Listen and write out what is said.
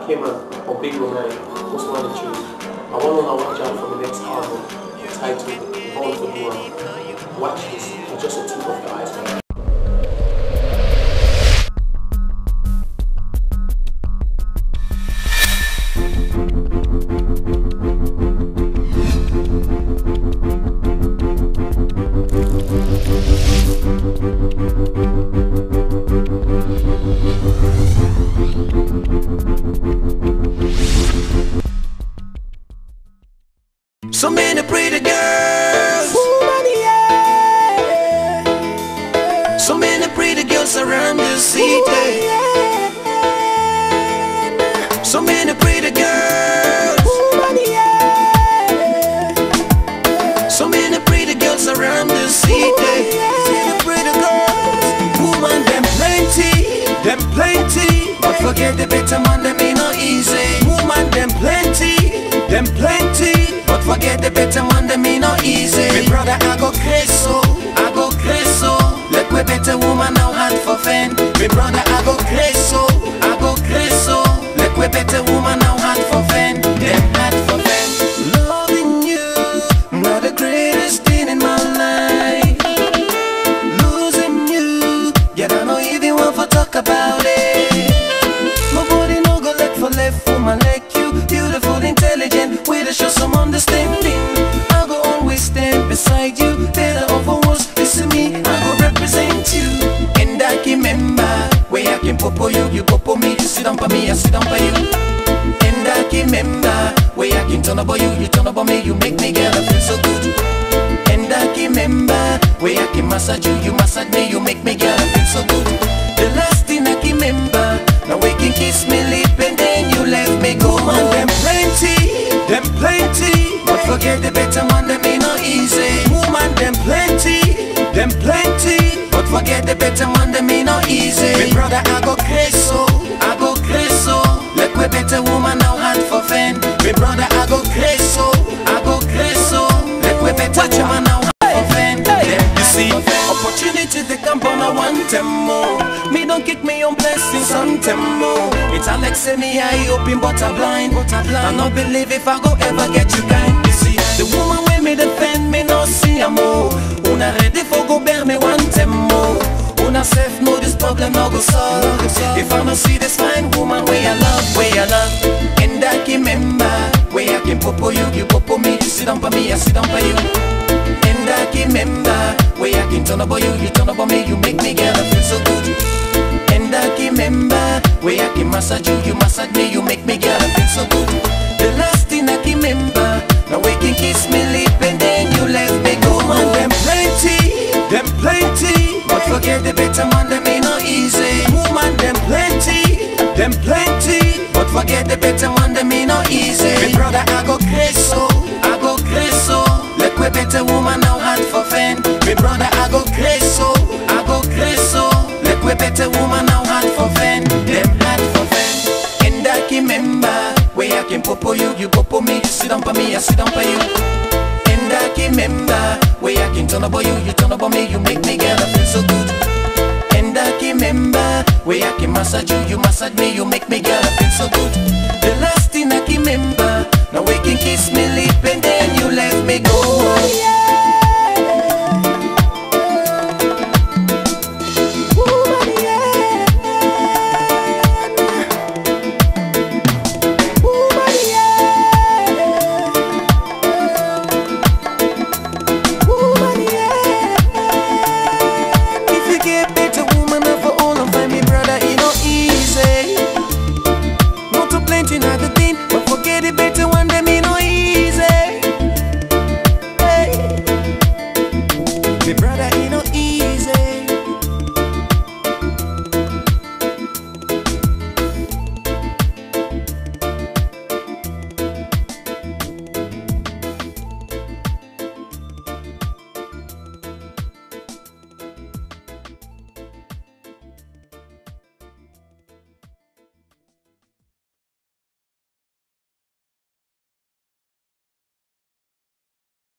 came out for Big Roman, Most Wanted Tune. I want to watch out for the next album titled Born for the World. Watch this, it's just a tip of the iceberg. So many pretty girls, so many pretty girls around the city. So many pretty girls, so many pretty girls around the city. See the pretty girls, woman them plenty, but forget the better man, them ain't no easy. Woman them plenty, but forget the better man, them ain't no easy. Me brother, I go crazy, let we better woman now hard for fan. Me brother, I go crazy, let we better woman now hard for fan. Them hard for fan. Loving you, not the greatest thing in my life. Losing you, yet I don't even want to talk about it. Nobody no go let for left woman like you. Beautiful, intelligent, way to show some understanding. I go always stand beside you, better or worse, listen me, I go represent you. And I can remember where I can popo you, you popo me, you sit down for me, I sit down for you. And I can remember where I can turn about you, you turn about me, you make me girl, I feel so good. And I can remember where I can massage you, you massage me, you make me girl, I feel so good. The last thing I can remember, now we can kiss me lip and then you left me go. Man, them plenty, but forget the better man, them ain't no easy. Woman, them plenty, but forget the better man, them ain't no easy. Me brother, I go crazy, let we better woman now hard for fan. Me brother, I go crazy, let we better woman now hard for fan. You see, opportunity they come on, I want them more. Me don't kick me on blessings on them more. It's Alex say me I open but I blind. I not believe if I go ever get you kind. You see, the woman with me defend me no see a more. Una ready for go bear me want them more. Una self know this problem no go solve. If I don't see this fine woman where I love, and I can remember where I can popo you, you popo me, you sit down for me, I sit down for you. And I can remember where I can turn about you, you turn about me, you make me girl, I feel so good. And I can remember where I can massage you, you massage me, you make me girl, I feel so good. The last thing I can remember, now we can kiss me lip and then you left me go. Man, them plenty, but forget the better man, them ain't no easy. Woman, them plenty, but forget the better man, them ain't no easy. Me brother, I go crazy, let we better woman now hard for fan. Me brother, I go crazy, let we better woman now hard for fan. Them hard for fan. And I can remember where I can popo you, you popo me, you sit down for me, I sit down for you. And I can remember where I can turn about you, you turn about me, you make me girl, I feel so good. And I can remember where I can massage you, you massage me, you make me girl, I feel so good.